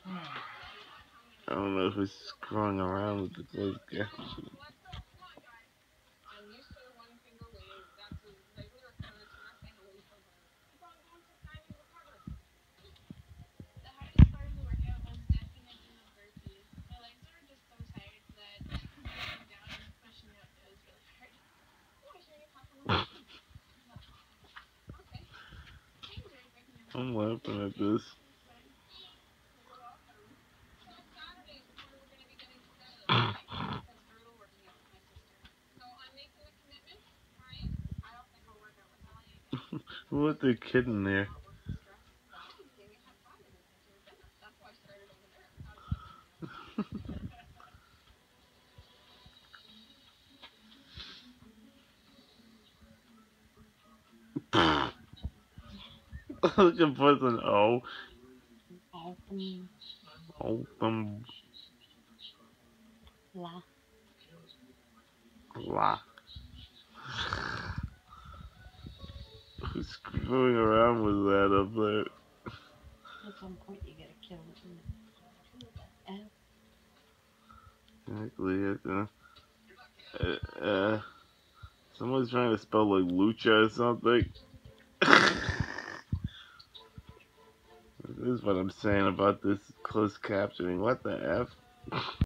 I don't know who's screwing around with the closed captioning. I'm laughing at this. Who let their kid in there? Looking for an O. Open. La. La. Who's screwing around with that up there? At some point, you gotta kill it. Exactly. Someone's trying to spell like lucha or something. This is what I'm saying about this closed captioning. What the F?